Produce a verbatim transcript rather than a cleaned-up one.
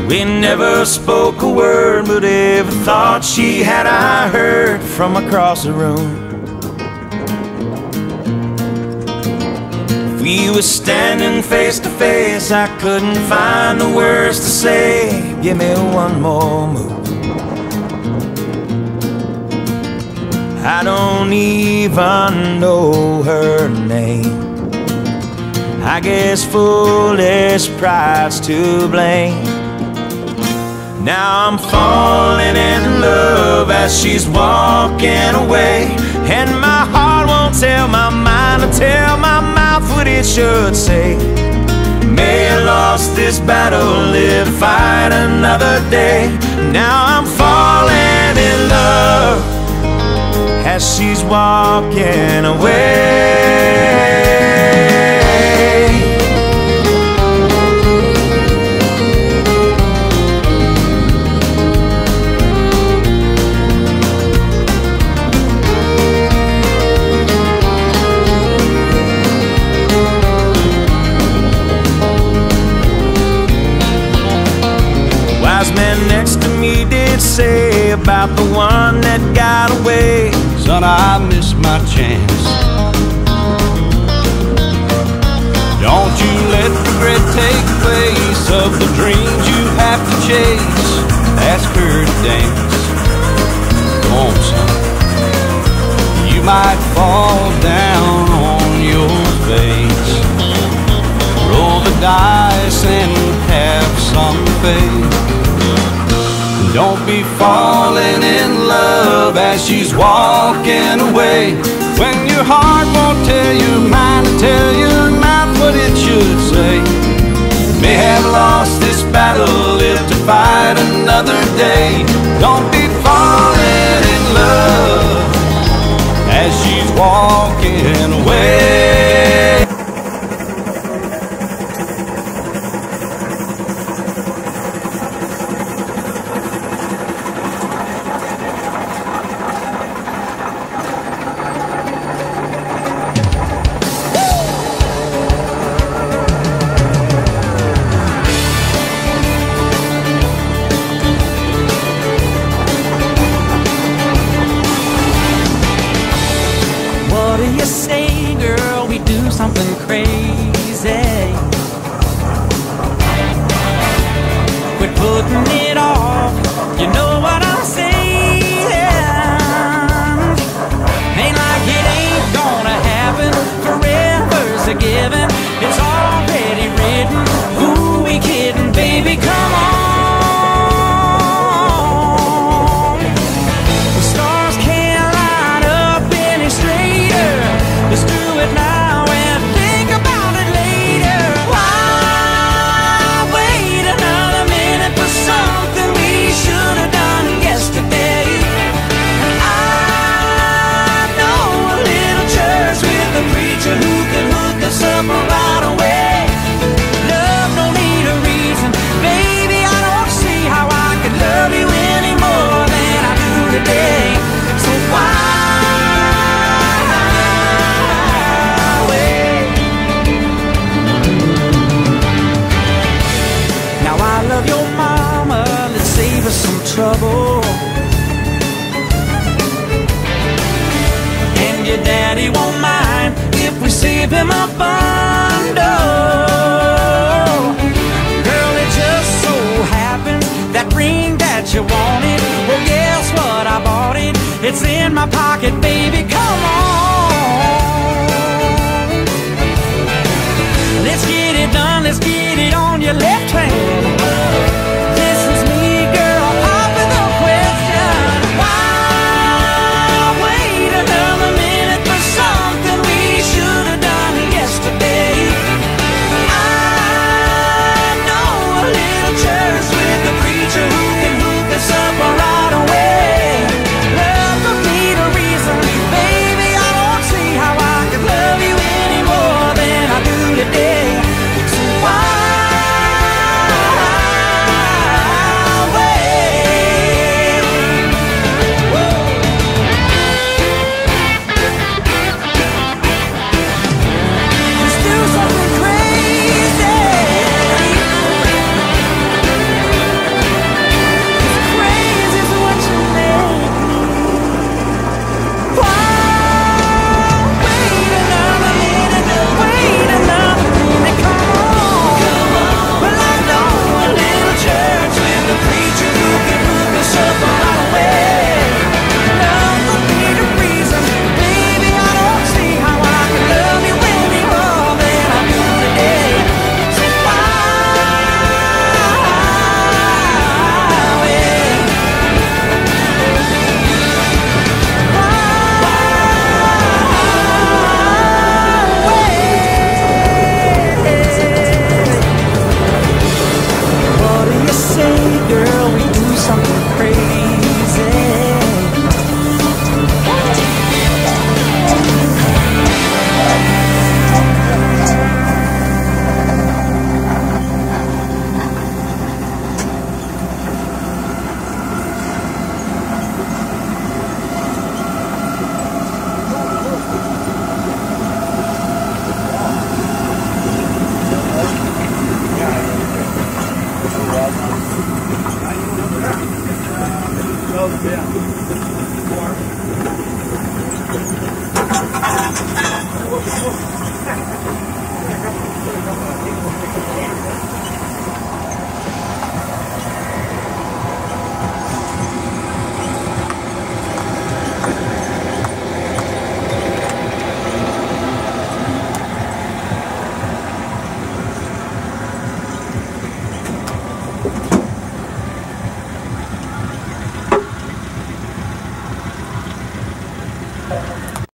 We never spoke a word, but every thought she had I heard from across the room. If we were standing face to face, I couldn't find the words to say. Give me one more move. I don't even know her name. I guess foolish pride's to blame. Now I'm falling in love as she's walking away, and my heart won't tell my mind to tell my mouth what it should say. May have lost this battle, live to fight another day. Now I'm falling in love as she's walking away. Wise man next to me did say about the one that got away, son, I missed my chance. Don't you let regret take place of the dreams you have to chase. Ask her to dance. Come on, son. You might fall down on your face. Roll the dice and have some faith. Don't be falling in love as she's walking away, when your heart won't tell your mind to tell your mouth what it should say. May have lost this battle, live to fight another day. Don't be falling in love as she's walking away. Something crazy. Quit putting it off. You know what I'm saying. Ain't like it ain't gonna happen. Forever's a given. It's already written. Who we kidding, baby? Come on. The stars can't line up any straighter. Let's do it now. Trouble, and your daddy won't mind if we save him a bundle. Girl, it just so happens that ring that you wanted, well, guess what? I bought it. It's in my pocket, baby. Come on, let's get it done. Let's get it on your left hand.